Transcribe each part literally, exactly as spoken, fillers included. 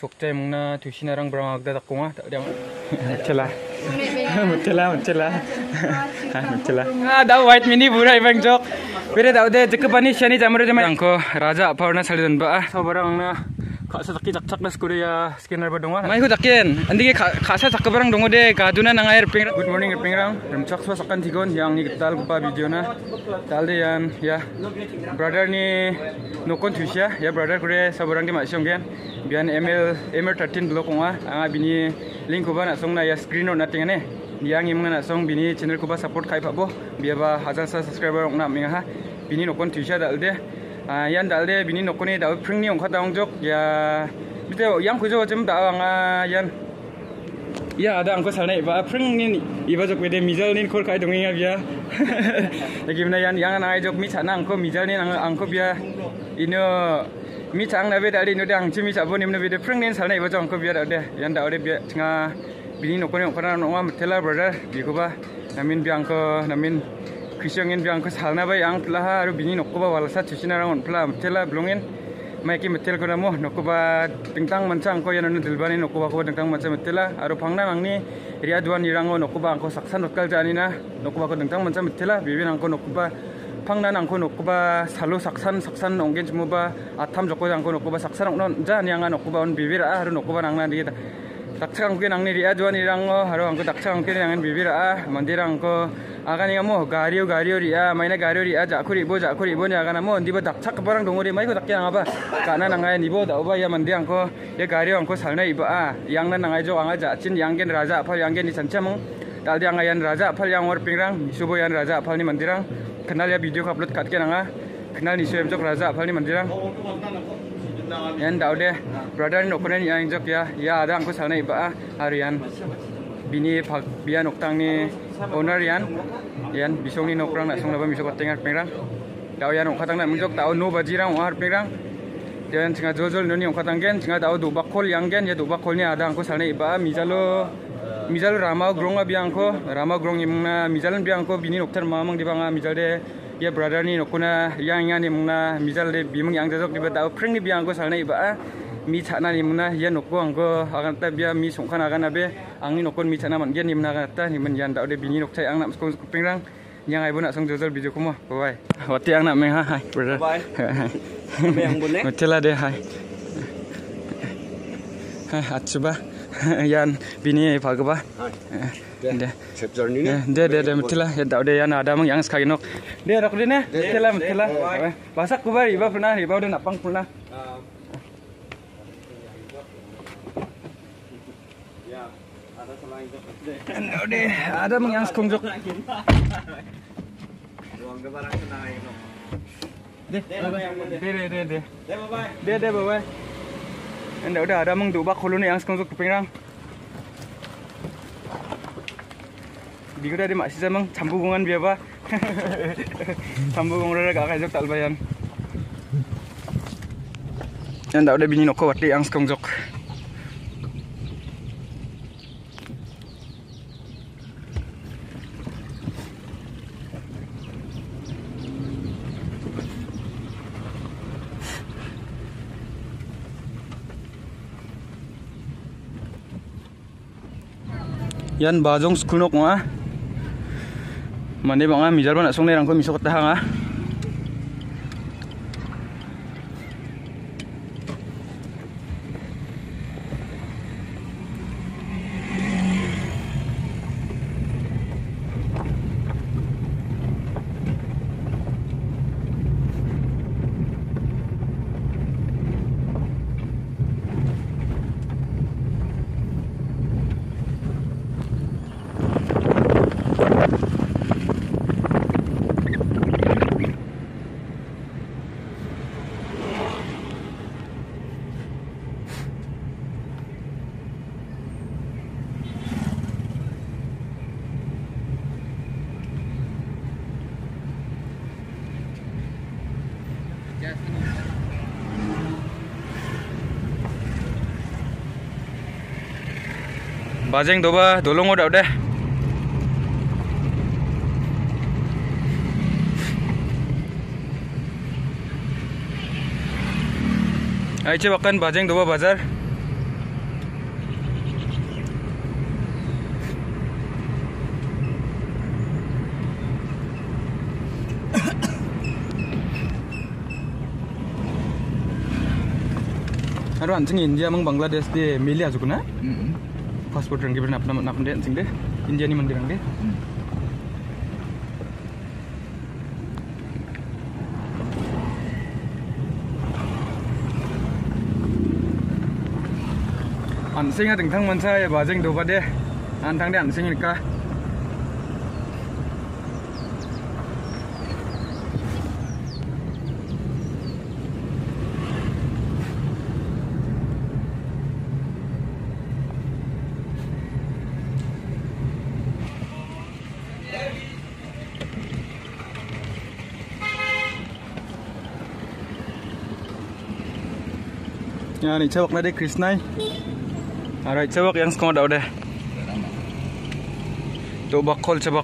Sokcai mungna tusinarang berangagda takunga tak dia celah celah celah celah ah dah white mini burai bang jok bere dah udah cekepani shani jamre jama angko raja aparna salidon ba sabarang na khasa takki jak chaklas korea scanner ba donga mai ko takken andike khasa chakbarang dongo de gaduna nangair ping good morning pingrang remchak so sakan tigon yang ni tal ba video na talde yan ya brother ni nokon tusia ya brother kore sabarang di masyong gen bian ml ml thirteen blok onga anga bini link ko ba na song na ya screen on nating ne yang imang na song bini channel ko ba support kai pabo biaba hajar sa subscriber ong na minga ha bini nokon tusia dalde yan dalde bini nokoni da pringni ongkha daung jok ya bite yang kujo jem da anga yan ya ada angko salnai ba pringni iba jok bede mijal nin khol kai donginga bia lagimna yan yang na jok mi chana angko mijal nin angko bia ino mi chang na be dali no dang chimi chabo nimna bede pringni salnai ba jok angko bia da de yan da ode bia chinga bini nokoni ongkha na ongwa mtela brother bikoba namin bia angko namin Krisyongin biang ko salna bay ang plaha aru bini nokko ba walasa tusinarang on pla mtela blongin mai ki mtel ko namo nokko ba tingtang mancang ko yananu dilbani nokko ba ko tingtang manca mtela aru phangna mangni ria duan irango nokko ba angko saksan notkal janina nokko ba ko tingtang manca mtela bibin angko nokko ba phangna angko nokko ba salu saksan saksan onggen jumo ba atham joko angko nokko ba saksan ongnon jani anga nokko ba on bibira aru nokko ba nangna di dakchang ke nangni ria duan irango aru angko dakchang ke nangan bibira mandirang ko agani amo gario gario ria maina gario ria jakuri bo jakuri bo ni agana mo ndiba dakchak barang dongori mai ko dakya ngaba kana nangai nibo da oba ya mandi angko ya gario angko salna iba a yangna nangai jo anga jachin yanggen raja apal yanggen ni sanchamung daldi anga yan raja apal yang or pingrang subo yan raja apal ni mandirang kenal ya video upload katke nanga kenal ni suem jok raja apal ni mandirang yan daude brother nokonen yang jok ya ya ada angko salna iba a harian bini phak bian oktang ni owner yan yan bisong ni nokrang na song laba misok tengar pengrang daw yan ongkatang na munjok daw no bajirang ongkar pengrang yan singa jojol noni ongkatang gen singa daw do bakol yang gen ya do bakol ni ada angko salne iba mijalo mijalo ramau gronga biangko ramau grong imna mijalan biangko bini noktar mamang di banga mijalde ya brother ni nokuna yang yang ni mungna mijalde bimang yang jajok diba daw pring ni biangko salne iba mi chana ni muna ya nokko angko agan ta bia mi songkhan agan abe angni nokon mi chana man gen ni muna ta ni man yan daude bini nokchai ang nam skong pingrang yang ai bona song jojol video kumo bye wati ang na me ha hai brother bye me ang bune mutela de hai ha atsuba yan bini phagba de sepjor ni ne de de de mutela ya daude yan ada mang yang skai nok de rak de ne mutela mutela basak kubar iba pernah iba de napang pernah Udah, ada mengyang sekongjok. Deh, deh, deh, deh. Deh, deh, bye. Anda udah ada meng dubak koloni yang sekongjok kepingrang. Diguda di masih sama cambugungan biaba. Cambugungan udah gak kajok talbayan. Anda udah bini noko wati yang sekongjok. Yan bajong school nok nga mande banga mijar ba na song nerang ko misok ta nga Bajeng doba dolongo dak deh. Aice bahkan bajeng doba bazar. Aro anjing India mang Bangladesh de meli ajuk na? Passport rang gibran apna napun de anjing de India ni mandirang de. Anjing a tengthang mansa ya bajeng doba de. Antang de anjing ni ka. Ya ni cewek na de Krishna. Alright, cewek yang sekolah dah udah. Tu bakol cewek.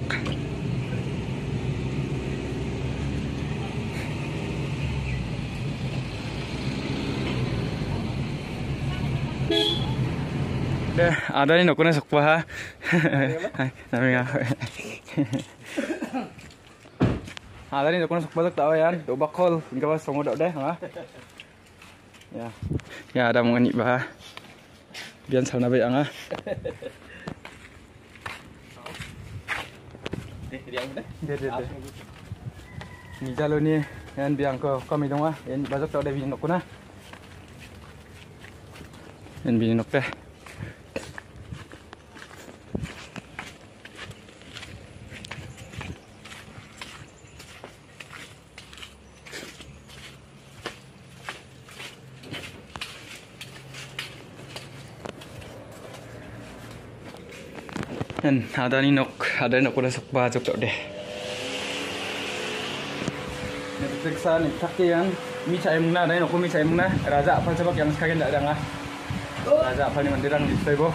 Deh, ada ni nak kena sekpa ha. Hai, namanya. Ada ni nak kena sekpa tak tahu ya. Tu bakol, ni kau semua dah udah, ha. Ya, ya ada mengenai bah. Biar sana baik angah. Ni jalur ni, yang biang ko kami dong ah, yang bazok tak ada bini nak kuna. Yang bini nak teh. Dan ada ni nok, ada nok udah sekpa cok deh. Nanti periksa ni sakian, mi cai muna, ada nok mi cai muna, raja apa sebab yang sekarang tak ada ngah. Raja apa ni mandirang di Saibo.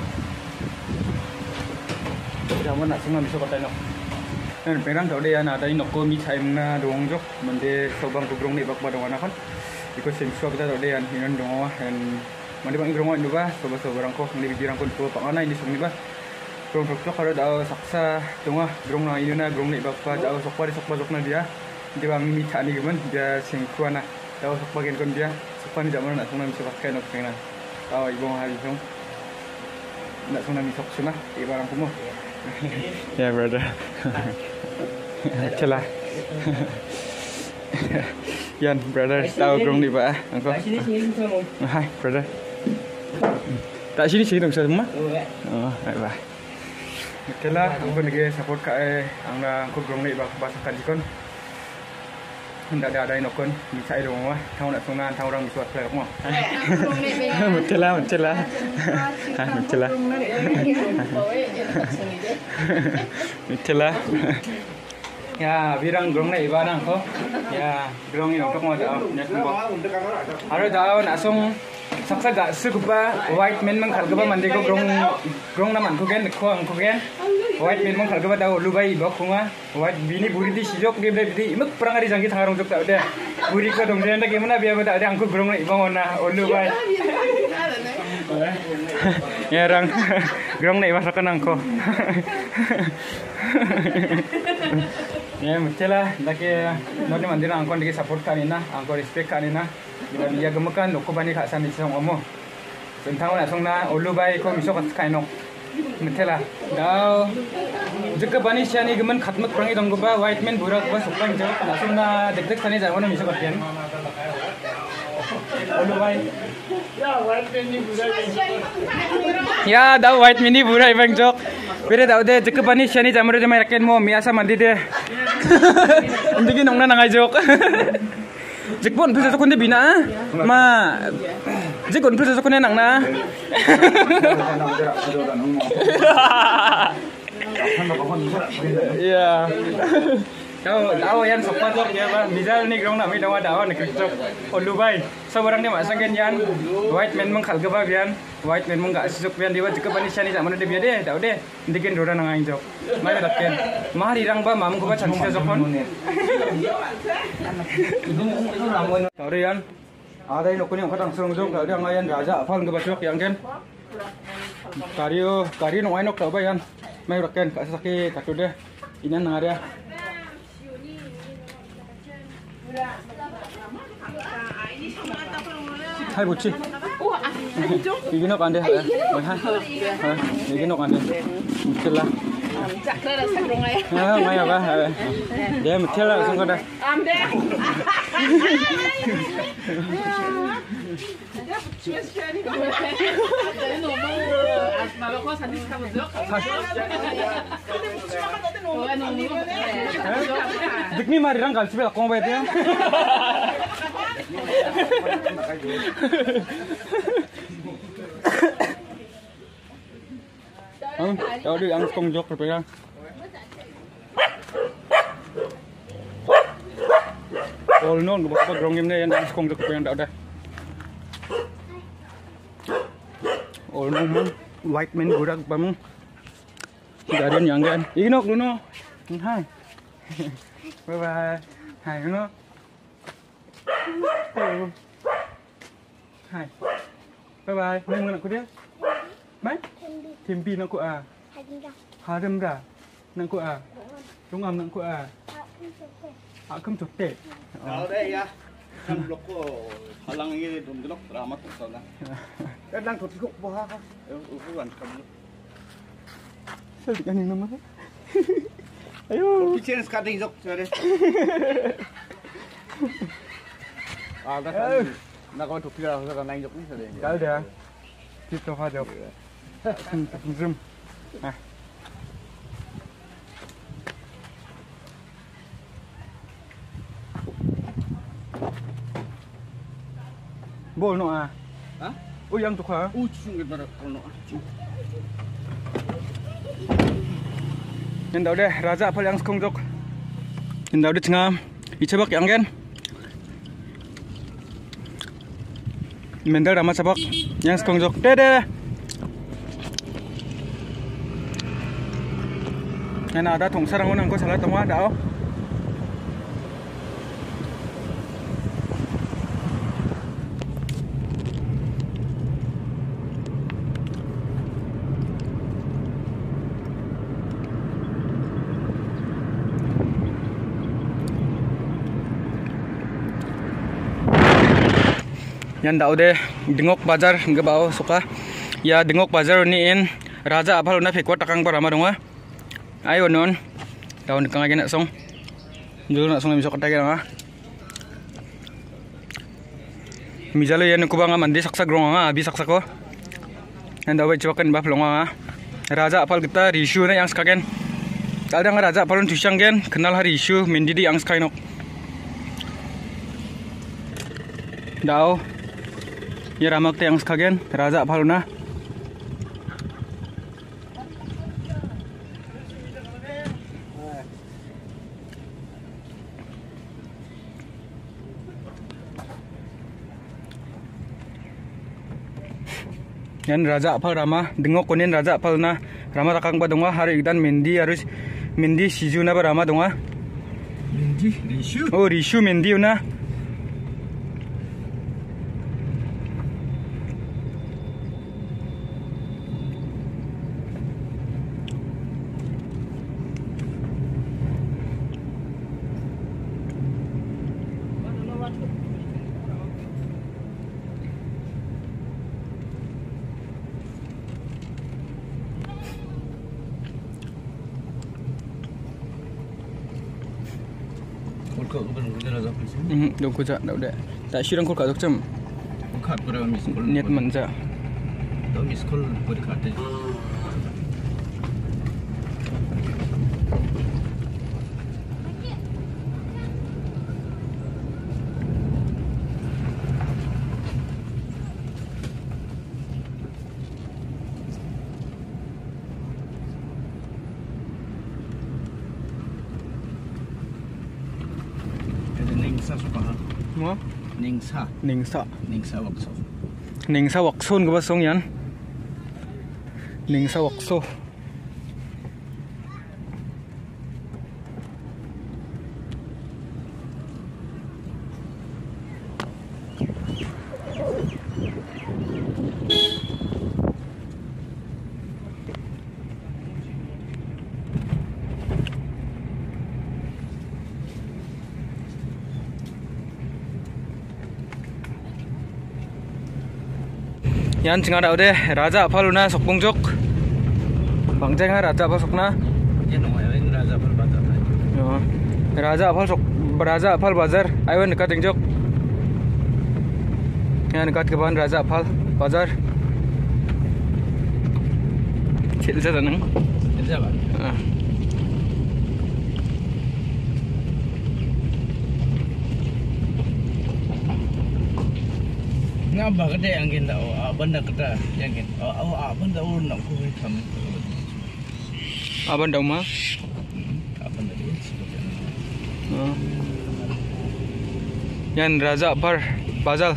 Jangan nak semua misal kata nok. Dan perang tak ada yang ada ni nok mi cai muna doang jok, mandir sobang tugrong ni bakba doang kan. Ikut semua kita tak ada yang hinan doang, dan mandir bang igrong ni bah, sobat-sobat orang ko, ni bijirang ko tu pak mana ini semua ni bah. Grong sok kalau dah saksa tengah grong na ini na grong ni bapa dah sok pada sok pada sok na dia dia bang minta ni kemen dia singkuan na dah sok bagian kon dia sok ni zaman nak sungna misal pakai nak kena tahu ibu hari sung nak sungna misal suna ibarang kumu ya brother celah Yan brother tahu grong ni ba angko hai brother tak sini sini dong semua oh baik baik. Itulah aku lagi support kat angga aku grong ni bak basakan jikon. Hendak ada ada inokon bisa dong wah. Tahu nak sungan tahu orang suat pelak mo. Betul lah, betul lah. Betul lah. Betul lah. Ya, birang grong ni ibadah ko. Ya, grong ni untuk mo dah. Harus dah nak sung saksa gak sukupa white man mengkal gaba mandi ko grong grong naman ko gen ko ang ko gen white man mengkal gaba daw lubai bak kunga white bini buri di sijok di ble di imak perang ari jangki thangarong jok ta udah buri ko dong jenda ke mana biar ada angku grong ibang ona lubai ya rang grong nei masakan angko ya mustela dake noni mandira angkon dike support kanina angko respect kanina dia gemakan loko bani kak sami song omo tentang nak songna ulu bai ko misok kainok metela dau jeka bani siani gemen khatmat prangi dong ba white man burak ba sokang jawab nak songna dek dek sani jarwana misok kian ulu bai ya white man ni burak ya da white man ni burak bang jok pere da de jeka bani siani jamre jamai raken mo miasa mandi de indigi nongna nangai jok Jekpon pun sesuatu ni bina, ma jekpon pun sesuatu ni nang na. Ya, kau tahu yang sopan tu ya, misal ni grong nak mi dawa dawa ni kerja, olubai. Seorang ni masang kan yan, white man mengkal ke bagian, white man mengak sesuk bian dia jeka bani siani zaman dia biar deh, tahu deh, diken dora nang aing jok. Mai datken, mah rirang ba mam ko ba chansi jokon. Tahu deh yan, ada yang nukuni angkat langsung jok, tahu deh angayan raja apa nggak bacok yang kan. Kario, kario nungai nok tahu ba yan, mai datken kat sesaki tahu deh, ini nang area. Hai bocil. Iginok ande. Ha. Iginok ande. Mutela. Cakra sakrong ay. Ah, maya ba. Dia mutela langsung kada. Amde. Dikni mari rang kal sibel kong bayar dia. Ang, tao di ang kong jok berpegang. All non gua bakal grong game ni yang ang kong jok berpegang tao dah. All non mang white man budak pamung. Tidak ada yang kan. Inok Luno. Hai. Bye bye. Hai Luno. Hai. Bye bye. Mau nak aku dia? Mai? Timpi nak aku ah. Harim dah. Nak aku ah. Tungam nak aku ah. Akum cote. Kalau deh ya. Kan blok ko halang ini dum blok ramah tu sana. Kadang tu tikuk boha ka. Ukuran kamu. Sedih kan ini nama? Ayo. Kitchen cutting jok cari. Ah, dah kan. Nak kau tu kira aku kan naik jok ni sedih. Kal dah. Kita hajab. Zoom. Ah. Bol no ah. Hah? Oh yang tu kah? Uh, sungguh berat kalau. Yang dah deh raja apa yang sekong jok. Yang dah deh cengam. Icebak yang kan. Mendel ramah sabak yang sekong jok. Deh deh. Yang ada thong sarang unang ko salah tengah dah. Yan daw de dengok bazar ngebau suka ya dengok bazar ni in raja apal na fekwa takang para marunga ayo non daun kang lagi nak song julu nak song misok kata nga mijalo yan ko ba nga mandi saksak rong nga abi saksak ko yan daw cobakan ba plonga raja apal kita rishu na yang skagen kadang raja apalun tusyang gen kenal hari rishu mendidi yang skainok daw ya ramak te yang skagen raja apaluna yan raja apal rama dengok konin raja apal na rama takang ba donga hari idan mendi harus mendi siju na ba rama donga Mendi, rishu. oh rishu mendi na Kau bukan udah ada apa sih? Hmm, dong kuja, dah udah. Tak sirang kau kadok cem. Kat berapa miskol? Niat manja. Dah miskol berkat. Ningsa suka. Mo? Ningsa. Ningsa. Ningsa wakso. Ningsa wakson ka ba song yan? Ningsa wakso. Yan chinga da de Raja Aphaluna sokpungjok. Bangjenga Raja Aphal sokna. Yan no ay Raja Aphal bazar. Yo. Raja Aphal sok Raja Aphal bazar. Aywan dekat tingjok. Yan dekat ke ban Raja Aphal bazar. Chil ja nang. Chil ja ba. Nga ba kada angin da o banda kada angin o o banda o na ko kam Aban daw ma? Aban da din. Yan Raja Aphal bazal.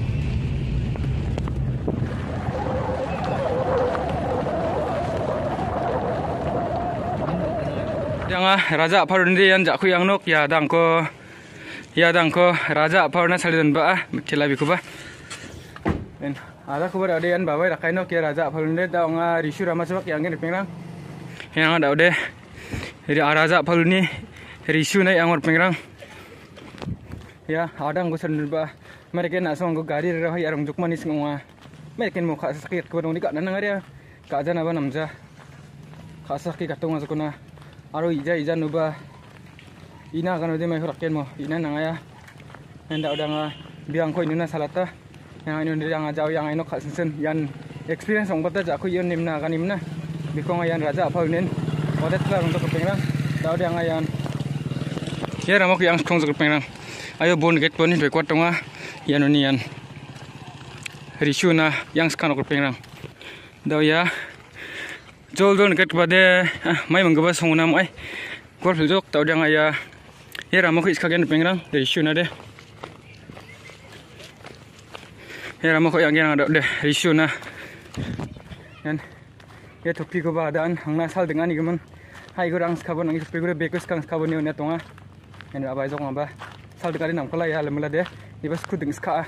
Yang Raja Aphal ndi yan jakhu yang nok ya dangko ya dangko Raja Aphal na salidan ba kila biku ba. En ada kabar ada yan babai rakai nok ya Raja Aphal ndi da nga risu rama sabak yang ngin pengrang. Yang ada ode ri Raja Aphal ni risu na yang or pengrang. Ya ada nggo salidan ba mereka nak song nggo gari ra ya rong jukmani singwa. Mereka mo kha sakit ko dong ni ka nan ngaria ka jana ba namja. Kha sakit ka tong asukuna. Aro ija ija nuba ina kan udah mai huraken mo ina nangaya enda udah nga biang ko inuna salata yang ini udah nga jauh yang ino khasinsen yan experience ong bata jaku yon nimna kan nimna bikong yan Raja Aphal nen odet la untuk pengrang da udah nga yan ya ramok yang kong untuk pengrang ayo bon get bon be kwat tonga yan oni yan risuna yang sekan untuk pengrang da ya Jol don ket bade mai manggaba songna mai gol jok tau dang aya ya ramok iskagen pengrang dari shuna de ya ramok yang yang ada de risuna yan ya topi ko badan hangna sal dengan igaman hai gorang skabon ang topi gore bekus kang skabon ni ona tonga yan abai jok ngaba sal dekari nam kala ya lemla de dibas kuding ska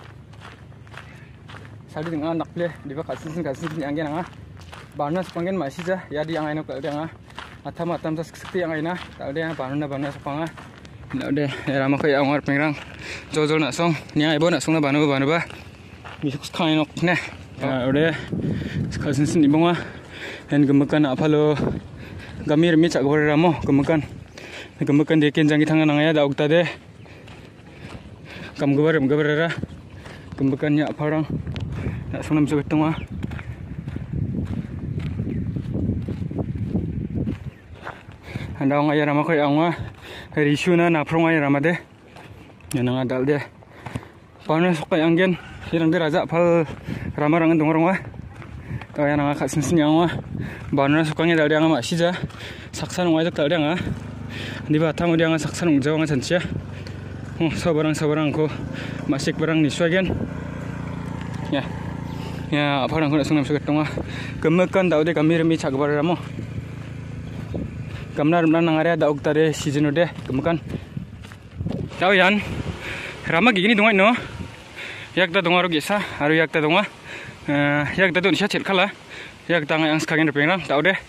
sal dengan anak ple diba kasin kasin yang yang Barna sepangen masih jah, ya di yang ini kalau dia ngah, atam atam tas sekti yang ini, kalau dia barna barna sepanga, kalau dia ramah kayak angor pengrang, jauh-jauh nak song, ni ibu nak song na barna barna ba, misuk sekarang nok ne, kalau dia sekarang sini bunga, dan gemakan apa lo, gamir mi cak gore ramo, gemakan, gemakan dekin jangi tangan angaya dah ukta deh, kam gobar gobar ra, gemakannya apa orang, nak song na misuk tengah. Anda orang ayah ramah kaya angwa risuna na prong ayah ramah deh, yang nang adal deh. Panas kaya anggen, hirang deh Raja Aphal ramah rangan dong orang wah. Tahu yang nang akak sensin yang wah. Panas sukanya dal dia angah masih jah, saksan orang itu dal dia angah. Di batang dia angah saksan orang jauh angah cancia. Oh, sabarang sabarang ko masih barang niswagen. Ya, ya apa orang kena sunam suket tengah. Kemekan tahu deh kami remi cak bar ramo. Kamnar nang area da uktare season udah kemukan tahu yan ramah gini dong no yak da dong aru gesa aru yak da dong yak da tuh nisha cel kala yak da yang sekarang pengrang tahu deh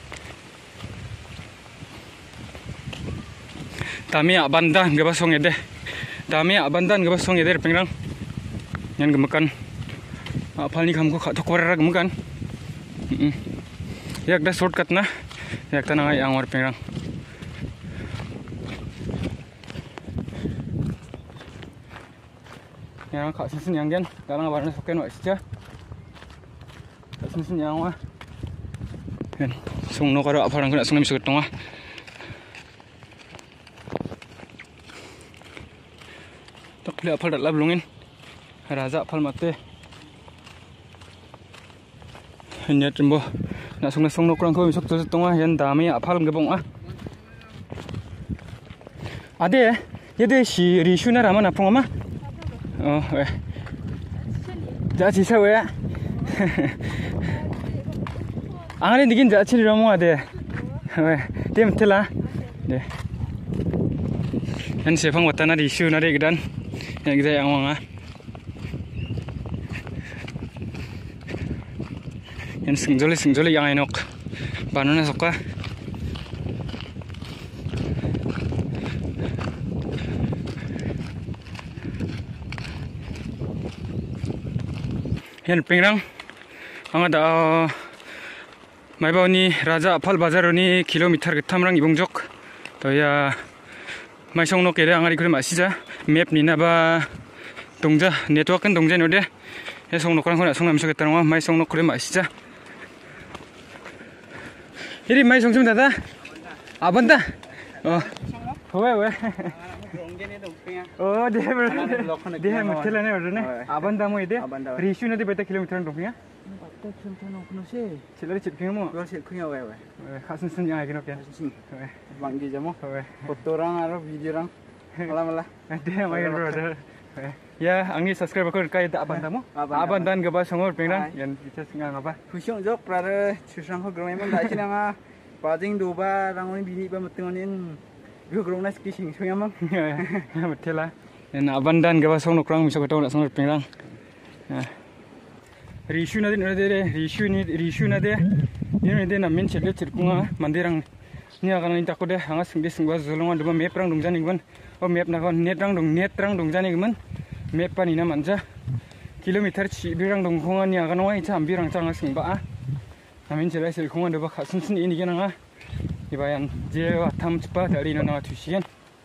tami abanda nggak basong deh tami abanda nggak basong deh pengrang yan kemukan apal ni kamu kok tokor kemukan yak da shortcut na yak da nang yang war pengrang yang kak sensin yang gen, dalam barangnya soken wak sih, kak sensin yang wah, kan, sung no karo apa orang kena sung nami suket tengah, tak lihat apa dah belungin, Raja Aphal mate, hanya cembo, nak sung sung no kurang kau misuk tu tengah, yang dami Aphal ngebong ah, ada, ya deh si risuna ramah napung ama. Oh, eh. Jadi saya weh. Angin dingin jadi ciri ramu ada. Weh, dia betul lah. Deh. Kan siapa ngwatan ada isu nari gedan. Yang kita yang wanga. Yang sengjoli sengjoli yang enok. Banana suka. Yan pengrang anga da maibawni Raja Apal Bazaroni kilometer getamrang ibongjok toya maisongnok ere angari kure masija map ninaba 동자 네트워크는 동자인데 해송록랑 거나 송남서겠다는 거 마이송록 그래 마시자 이리 마이송좀 다다 아반다 어 왜왜 어 데블 데hem telane ordene abanda mo ide rishu nade beta kilometer dongnya 칠레리 집중해 뭐 그거 제일 크냐 왜 왜? 가슴 쓴 양아 이렇게 왜? 왕기자 뭐? 왜? 포토랑 알아 비디오랑 말라 말라. 데 마이 브라더 ya angni subscribe ko kai da abanda mo abandan gaba songor pengrang yan kita singa ngapa fusiong jok prare chusang ko gromai mon dai chinanga pajing duba rangoni bini ba metengonin bi gromna ski sing soyamang ya betela yan abandan gaba song nokrang miso ko na songor pengrang rishu na din ode rishu ni rishu na de ni de na min chele chirkunga mandirang nia kana ni takode hanga singde singwa zolonga duba meprang dongjani gon o map na kon netrang dong netrang dongjani gman map pani na manja kilometer chi birang dong khonga nia kana wai cham birang changa singba a amin chele sil khonga duba khasun sin ini gena nga ibayan je wa tham chpa dari na na thusian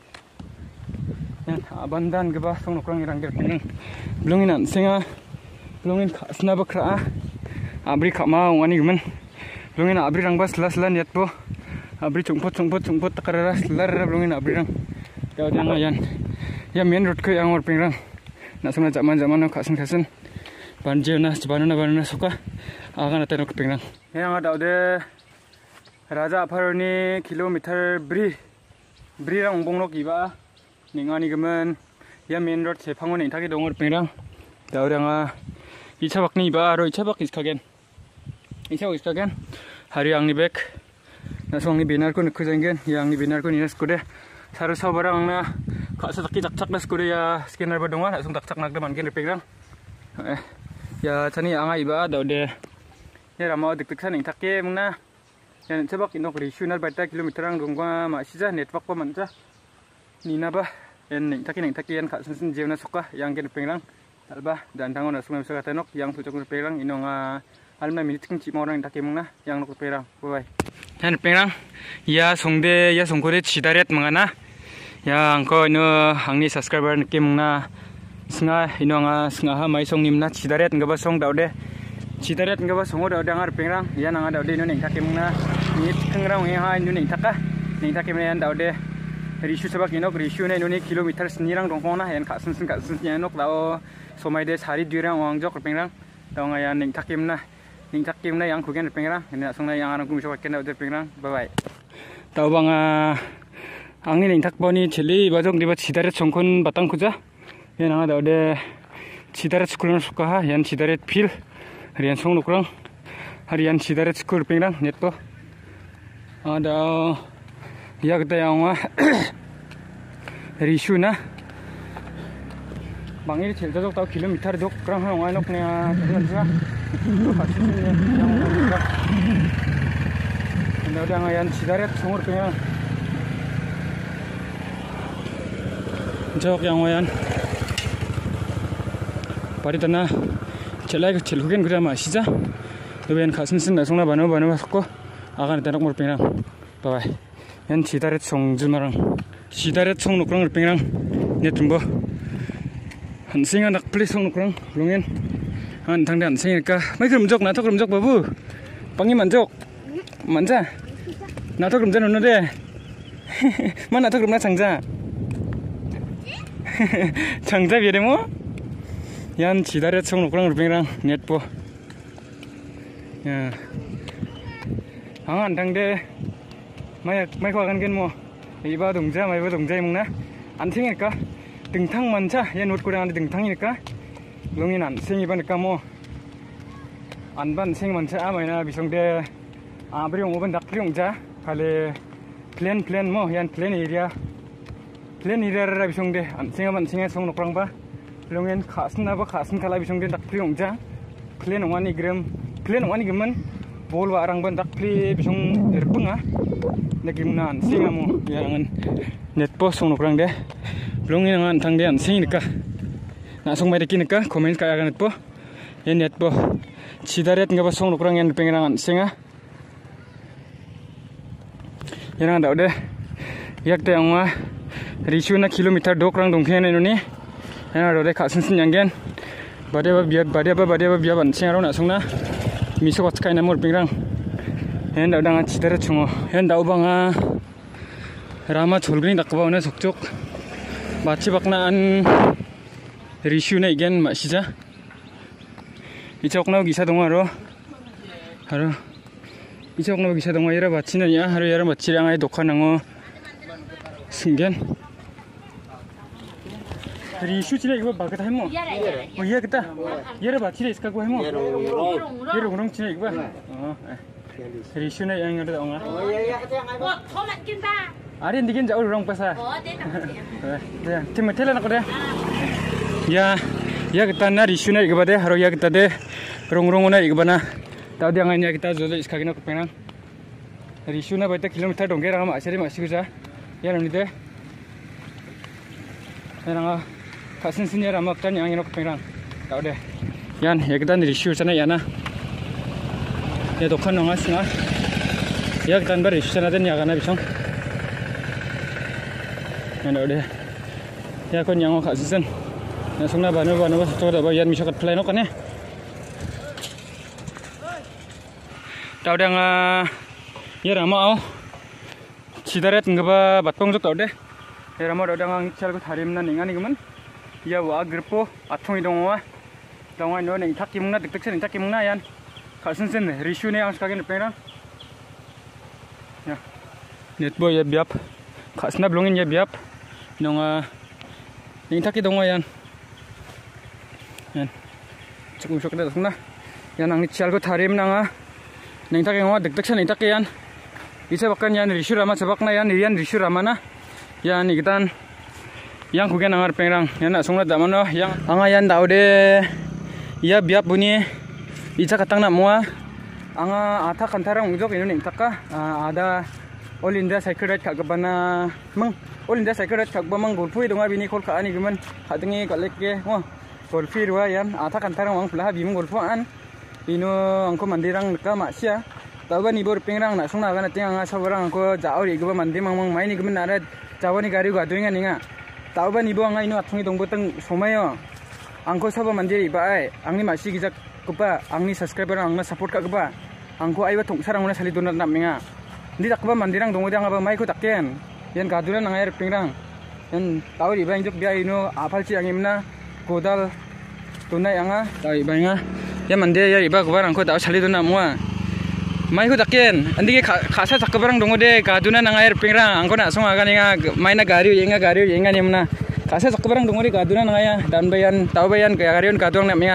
yan abandan gaba song nokrang irang ger ping blungin an singa blungin khasna bakra abri khama wani gman blungin abri rang bas las lan yat po abri chungpot chungpot chungpot takarara lar blungin abri rang daw dang ayan ya main road ko yang or pingrang na sumna zaman zaman no khasan khasan banje na banana banana suka aga na tano pingrang yang daw de Raja Apaloni kilometer bri bri rang bongnok iba ningani gemen ya main road se phangon intaki dongor pingrang daw dang 이 차 bakni iba aro 이 차 bak iskagen 이 차 iskagen hari angni bek na songni benar ko nikujenggen yang ni benar ko ninas kode saru sabarang na kasa taki cak-cak nas kode ya scanner ba donga langsung tak-cak nak deman gen pegang eh ya chani anga iba daude ya ramau dik-dik saning takke mungna ya cebak inok risunal bata kilometer ang dongwa ma sija network pa manja nina ba en ning taki ning taki yan khasun jeuna soka yang gen pegang alba dan tangon na sumem soka tanok yang tujuk pegang inonga alma minit king ci morang taki mungna yang nok pegang bye yan pengrang ya songde ya songkore cidaret mangana ya angko ino angni subscriber nikimna singa ino nga singa ha mai song nimna cidaret ngaba song daude cidaret ngaba songo daude angar pengrang ya nanga daude ino ning takimna ni tingrang he ha ino ning taka ning takimna yan daude rishu sabak ino rishu ne ino ni kilometer snirang dongkona yan khasun sin khasun yan nok lao somaide sari duirang wangjok pengrang dong ya ning takimna ning takimna yang kugen pengrang ina songna yang arang kumisok ken daude pengrang bye bye tau banga angni ning takboni chili bajong diba cidaret songkon batang kuja yan anga daude cidaret school suka ha yan cidaret pil harian song nukrang harian cidaret school pengrang netpo ada ya kita yang wa risuna bangir chelta jok tau kilometer jok krang ha ngai nok ne a Anda udah ngayan cidaret sumur pengen jok yang ngayan pari tanah celai ke celhugen kuda masih jah lebihan kasen sen nasungna bano bano masukko akan tenok mur pengen bye yan cidaret song jumarang cidaret song nukrang pengen netumbo hansinga nak plis song nukrang lungen an thang dan singka mai krum jok na thok krum jok babu pangi manjok manja na thok krum jan no de mana thok krum na changja changja biere mo yan cidaret song nukrang rupingrang netpo ya angan thang de mai mai kwa kan gen mo iba dongja mai ba dongja mungna an singka dingthang manja yan nut kurang dingthang nika lungin an sing iban kamo anban sing mancha amaina bisongde abriong oban dakpriong ja kale plan plan mo yan plan area plan area ra bisongde an sing aban sing song nokrang ba lungin khasna ba khasin kala bisongde dakpriong ja plan wani gram plan wani geman bol wa arang ban dakpri bisong erpunga nagimna an sing amo yangan net post song nokrang de lungin an thangde an sing nika na song mai dekinika comment kaya ganat po yan net po cidaret ngapa song nukrang yan pengerangan singa yang ada udah yak te angwa risu na kilometer dokrang dongkhen ini yang ada udah kasen sin yang bade ba biar bade ba bade ba biar ban singa rona songna miso wat kai na mur pengerang yang ada udah cidaret chungo yang ada ubanga rama cholgni dakba una sokjok machi baknaan risu na igen masija ichokna gisa dong aro aro ichokna gisa dong ira bachina ya aro yara bachirang ai dokan nango singen risu chile igo bagat hemo oh iya kita yara bachira iska go hemo yara urong chile igo oh risu na yang ada dong ah oh iya iya oh tomat kinta ari ndikin jauh urong pasa oh deh tim tela nak deh ya ya kita na risu na igo bade aro ya kita deh rong-rong na igbana tadi anganya kita jodo iskagina kepenang risu na baita kilometer dongge ranga masiri masiguja ya nani de ranga kasin sinya rama kan yang angino kepenang tau deh yan ya kita risu sana ya na ya dokan nonga singa ya kita bar risu sana den ya kana bisong ya tau deh ya kon yang kasin na sungna banu banu to da ba yan misokat play no kan ya tau dang ya rama au cidaret ngaba batpong jok tau deh ya rama tau dang chal ko tharim na ninga ni gaman ya wa grupo athongi dongwa dongwa no ning thakim na dik dik sen thakim na yan khasen sen risu ne ang skagen pera ya net boy ya biap khasna blongin ya biap nonga ning thaki dongwa yan yan chukum sok da sungna yan ang chal ko tharim nanga neng tak yang dik dik sen tak yan bisa bahkan yan risu rama sebakna yan yan risu rama na yan ikitan yang kugen angar pengrang yan na sungna damano yang anga yan daude ya biap bunyi ica katang na mua anga ata kantarang ujok inu neng takka ada all india cycle ride kagabana mang all india cycle ride kagbamang golfui donga bini kol ka ani guman hadengi kaleke mo golfi ruwa yan ata kantarang wang pula bimang golfuan ino angko mandirang ka masya tauba ni bor pengrang na sungna gana ting anga sabarang angko jaori goba mandi mangmang maini gumen nara jawani gari ga doinga ninga tauba ni bo anga ino athongi dongbotang somayo angko saba mandiri bae angni masi gijak kupa angni subscriber angna support ka kupa angko aiba tongsarang una sali donat namenga ndi takba mandirang dongo dang aba mai ko takken yan gadura nangair pengrang yan tauri ba injok bia ino apalchi angimna godal tunai anga taui bainga ya mande ya iba kubarang ko tau sali dona mua mai ko takken andike khasa sakbarang dongo de gaduna nangair pengrang angko na songa ganinga maina gari yenga gari yenga nimna khasa sakbarang dongo de gaduna nangaya dan bayan tau bayan garion gadong namenga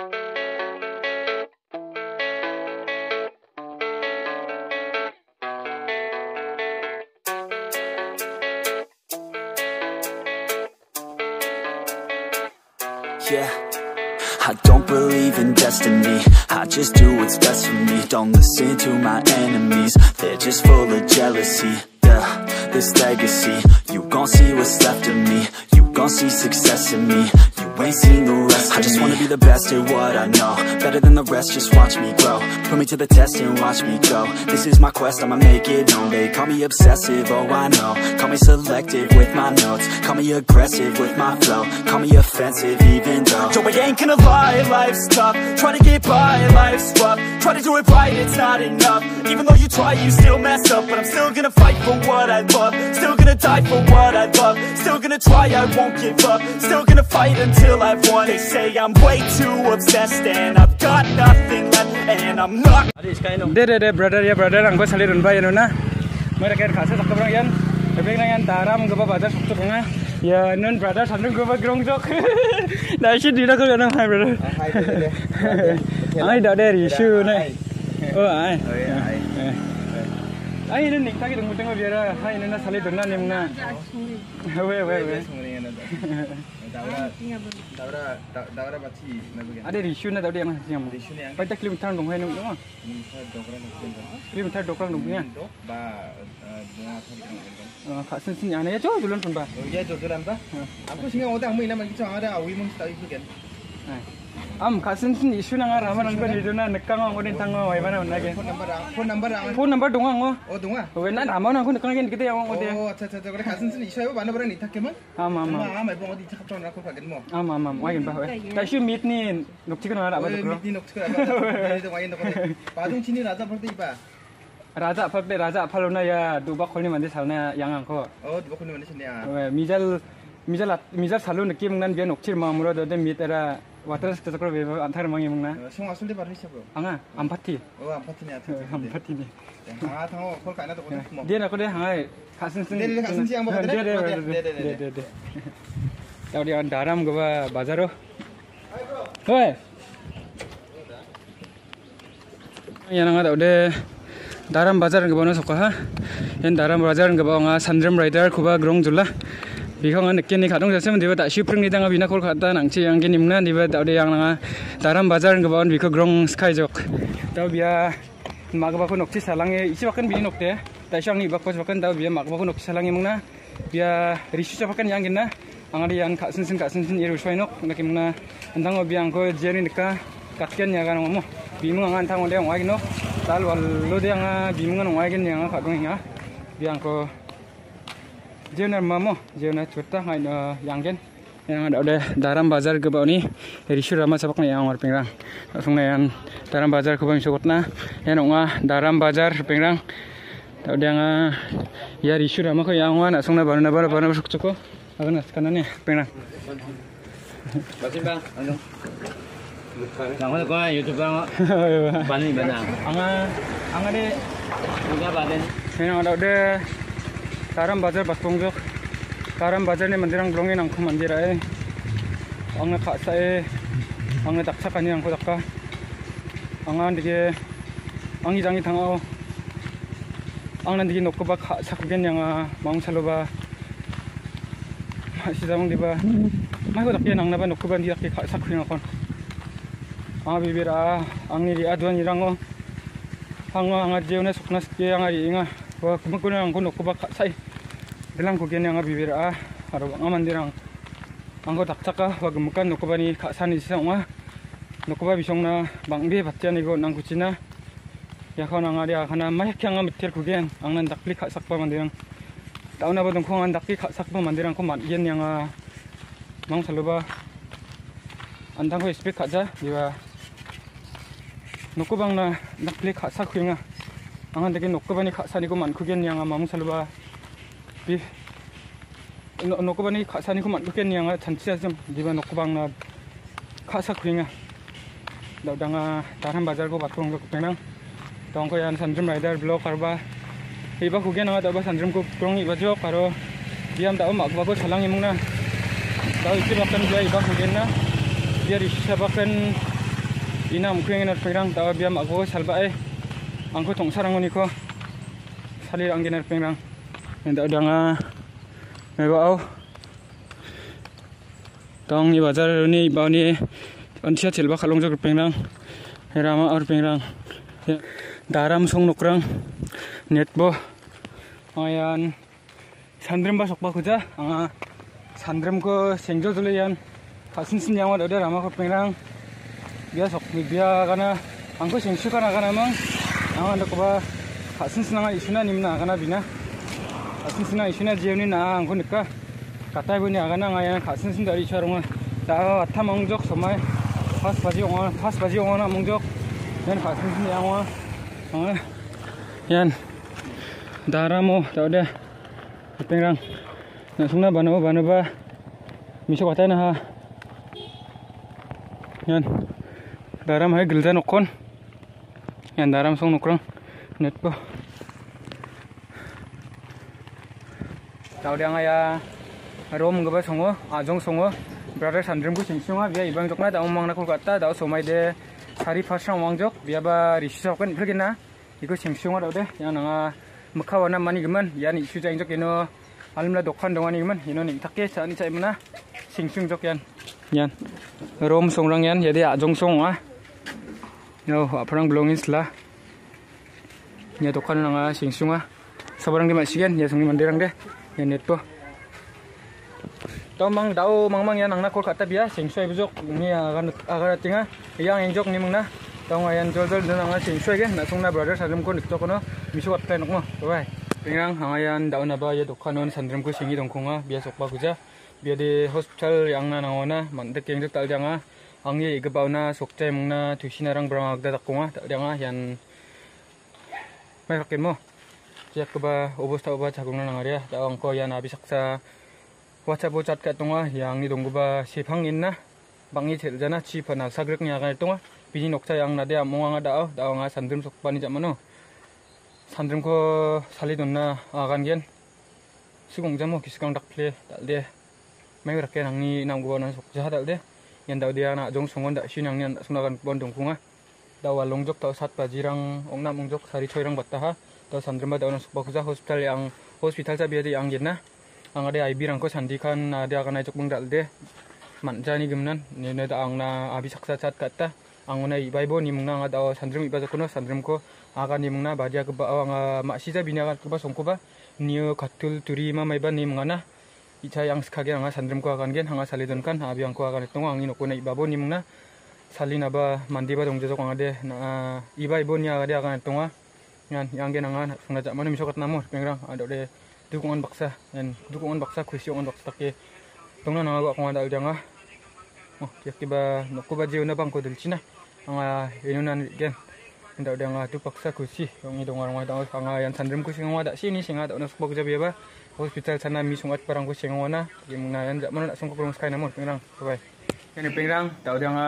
yeah. I don't believe in destiny, I just do what's best for me. Don't listen to my enemies, they're just full of jealousy. Yeah, this legacy, you gon' see what's left of me. You gon' see success in me, you ain't seen the rest of me. I just wanna be the best at what I know, better than the rest, just watch me grow. Put me to the test and watch me go. This is my quest, I'ma make it known. They call me obsessive, oh I know. Call me selective with my notes, call me aggressive with my flow. Call me offensive even though Yo, I ain't gonna lie, life's tough. Try to get by, life's rough. Try to do it right, it's not enough. Even though you try, you still mess up. But I'm still gonna fight for what I love, still gonna die for what I love, still gonna try, I won't give up, still gonna fight until I've won. They say I'm way too obsessed and I've got nothing left and I'm not. De de de brother ya brother angko sali run bay na mereka khasa sakbarang yan ebeng na yan taram goba bazar sukto bunga ya non brother sandu goba grong jok dai shi dina ko na hai brother ai da de issue na oh ai ai ini ning taki tunggu tunggu biara hai ini na sali dona nimna we we we daura daura daura bachi ada issue na tadi yang yang pada kilometer dong hai nung dong kilometer dokang dong ya ba bunga khasen sin ana ya jo dulun pun ba ya jo dulan ba aku singa odang mai na man kicho ada awi mong stay fugen Am kasin sin isu nang arah mana nang itu na nekang ang kodin tanggo ay mana mana ke. Phone number ang phone number ang. Phone number dong ang oh. Oh dunga. Oh na nama nang aku nekang gen kita yang kode. Oh acha acha kore kasin sin isu ay ba barang ni takke man. Am am am. Ma am ay bong odi chakap ton rakol kagen mo. Am am am. Wain bah. Ta isu meet ni nukti kan ada apa tu? Meet ni nukti kan ada. Itu wain kore. Padung chini raja phakte iba. Raja phakte raja phalona ya dubak kholni mandi salna yang angko. Oh dubak kholni mandi salna. Mijal mijal mijal salu neki mungnan biar nuktir mamuro dode meet era water setelah bebe antar mangi mungna. Song asul de baru siapa? Anga ampati. Oh ampati ni atas. Ampati ni. Ah thango kol kaina tu kode. Dia nak kode hangai kasin sin. Dia kasin sin yang bawa dia dia dia dia dia. Tahu dia daram gua bazaro. Hoi. Yang nang ada udah daram bazar gua nang suka ha. Yang daram bazar gua nga Sandram Rider kuba grong jula. Bikang an kini kadang jasa mendibat tak shipring ni tangga bina kol kata nang cie yang kini mana dibat tak ada yang nanga daram bazar ngebawan biko grong sky jok. Tahu biar mak baku nokci salangnya isi bahkan bini nokte. Tak siang ni baku bahkan tahu biar mak baku nokci salangnya mana biar risu bahkan yang kena angadi yang kak sensen kak sensen iru suai nok nak mana tentang biar angko jeri nikah katkian ya kan ngomong bimu angan tang oleh ngwai nok tal wal lo dia nga bimu ngan ngwai gen yang kadang ya biar angko jenar mamo jenar curta ngai yang gen yang ada udah daram bazar ke bawah ni risu ramah sabak ni yang war pengrang langsung yang daram bazar ke bawah sokotna yang ngah daram bazar pengrang tak ada yang ya risu ramah ke yang ngah langsung na baru na baru baru masuk cukup agak nas kanan ni pengrang Basin bang, ano? Jangan kau YouTube bang, bani bana. anga anga ni Juga badan. yang ada udah daram bazar baspongjok daram bazar ni mandirang grongin angku mandirai anga kak saya anga daksakan yang aku dakka anga dige angi jangi tangau anga dige nokkoba kak sakugen yang maung saloba masih zamang diba mai ko dakye nang naba nokkoba di dakye kak sakugen akon anga bibira angi ri aduan irango anga anga jeune suknas ke anga ri inga wa kumukuna angko nokkoba kak sai bilang ko genya nga bibira aro nga mandirang angko dakchaka wa gumukan nokobani khasani sangwa nokoba bisongna bangbe batjani go nang kuchina yakhona nga dia khana mahyakhyanga mitter kugen angnan dakli khasakpa mandirang tauna bodong khongan dakli khasakpa mandirang ko matgen yang mang saloba andang ko speak khaja diwa nokobangna dakli khasakhuinga angan deke nokobani khasani ko mankugen yang mang saloba bi nokobani khasani ko mankuken yang chanchia jam diba nokobangna khasa khringa daudanga daram bazar ko batong ko penang tongko yan Sandram Rider blog karba iba kugen nga daba Sandram ko prong iba jo karo diam da mak ba ko salang imungna dau isi bakan dia iba kugen na biar isya bakan inam kueng na penang da biam mak ko salba e angko tong sarangoni ko salir anggenar penang nda danga mebao tong ni bazar ni bauni antia chelba khalong jog pengrang herama or pengrang daram song nokrang netbo ayan Sandram ba sokba kuja anga Sandram ko sengjo julian kasinsin yang ada rama ko pengrang dia sok dia kana angko sengsu kana kana mang anga ndakba kasinsin anga isuna nimna kana bina kasinsin isuna jeuni na angko nikka katai buni agana ngaya kasinsin dari charunga da atta mongjok somai pas baji onga pas baji onga mongjok yan kasinsin yang wa anga yan daramo taude pengrang na sungna bano bano ba miso katai na ha yan daram hai gilda nokon yan daram song nokrang net po taude ngaya rom gaba songo ajong songo brother Sandram ko singsunga biya ibang jokna da umang na kolkata da somai de sari phasang wangjok biya ba risok kan phagena iko singsunga da de yang nanga mukhawana mani geman yani isu jang jok ino almla dokhan dongani geman ino ning takke chani chai mana singsung jok yan yan rom songrang yan yade ajong songa no aprang belongis la nya dokhan nanga singsunga sabarang de masigen ya songi mandirang de ya net po tau mang dau mang mang yan ang nakol kata biya sing soy bujok ni agan agar tinga yang enjok ni mangna tau ngayan jol jol dan ang sing soy gen na sungna brother sadrum ko nikto kono misu wat plan nokmo bye pengrang hangayan dau na ba ye dokanon sandrum ko singi dongkonga biya sokba guja biya de hospital yang na nawana mandek yang tal janga angye igabauna sokjai mungna tusinarang brang agda dakonga danga yan mai rakin mo jak ba obos ta ba jagungna nangaria da angko yan abi saksa wacha bocat ka tonga yang ni dongba sipang inna bangi theljana chi phana sagrek nya ga tonga bini noksa yang nade amonga da da nga sandrum sokpani jamano sandrum ko salidonna agan gen sigong jamo kiskang dakple dalde mai rakin angni nanggo na sokja dalde yan daw dia na jong songon da sinang yan sunagan bon dongkunga daw longjok taw sat bajirang ongnam ongjok sari choirang battaha taw sandrema daw na sukbakuja hospital yang hospital sa biade yang genna ang ade I B rangko sandikan ade akan ajok bung dalde manjani gemnan ne da ang na abi saksa chat katta ang una ibaibo ni mungna nga daw sandrem iba kono sandrem ko aga ni mungna badia ke ba ang maksida binaga ke ba songko ba niyo katul turi ma maiba ni mungana icha yang skage anga sandrem ko akan gen hanga salidon kan abi ang ko akan tongo ang ino ko na ibabo ni mungna salina ba mandiba dongjok ang ade na ibaibo ni aga akan tonga yan yang gen anga sungna jamano misokat namor pengrang ado de dukungan baksa dan dukungan baksa kusiongan baksa take tongna nang ako nga dal janga oh tiyak tiba noko ba jiuna bang ko dilchina anga inunan gen nda da nga tu baksa kusi yung idong arang da anga yan sandrem kusi nga da sini singa da nasbog jabi ba hospital sana mi sungat parang kusi nga na gimna yan jamano na sungko kurung sky namor pengrang bye yan pengrang da nga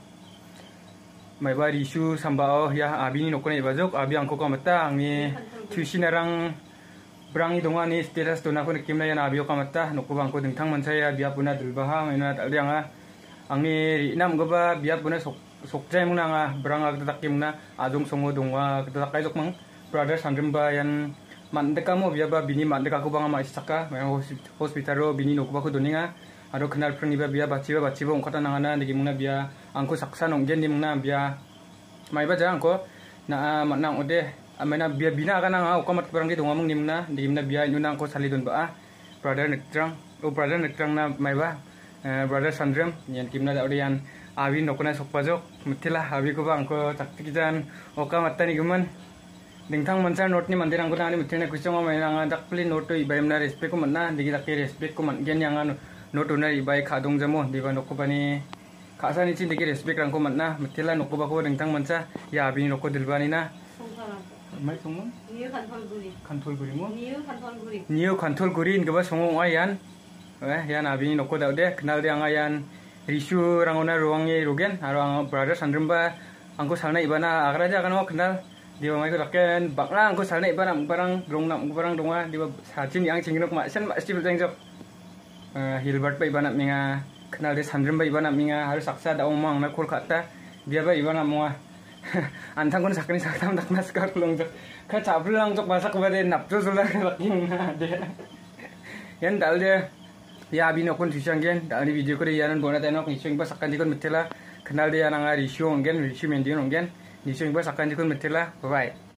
may ba isu sambao ya abi ni noko na ibajok abi angko ka mata angni tusinarang Brangi donga ni status to na ko nikimna yan abio kamata nokko bangko dingtang mansaya biap puna dulbaha mena taldianga angni rinam goba biap puna sok sokjai muna nga brang ag takimna ajong songo donga katakai jok mang brother sandremba yan mandeka mo biaba bini mandeka ko banga maisaka may hospitalo bini nokko ba ko doninga aro kenal prni ba bia bachiba bachiba ongkata nangana ndigimuna bia angko saksa nonggen dimna bia mai ba jang ko na manang ode amena biya bina kana nga ukamat barang gitu ngomong nimna dimna biya inunang ko salidon ba brother netrang o brother netrang na mai ba brother sandrem yan timna da yan abi nokona sokpajok mutila abi ko bang ko taktikijan ukamat tani guman dingtang mansa not ni mandirang ko na ni mutina kusong mai nga dakpli noto ibayam na respect ko manna digi dakki respect ko man gen yang noto na ibay khadong jamo diba nokko bani khasa ni chin digi respect rang ko manna mutila nokko ba ko dingtang mansa ya abi nokko dilbani na mai songmo niu kanthol guri kanthol guri mo niu kanthol guri niu kanthol guri ingba songo ayan eh yan abi nokko daude kenal de angayan risu rangona ruangi rogen aro ang brother sandremba angko salna ibana agraja kan kenal diwa mai ko daken bakla angko salna ibana barang rongnam barang donga diwa sajin yang cingnok maksan masti beljok hilbert ba ibana minga kenal de sandremba ibana minga harus saksa da omang na kolkata dia ba ibana moa antang kon sakni saktam tak naskar longjok ka chabul langjok masak bade napjo sulah laking de yan dalde ya bino kon tisanggen dali video ko yanan bona tanok nising ba sakkan dikon metela kenal de yananga risyo ongen risyo mendin ongen nising ba sakkan dikon metela bye bye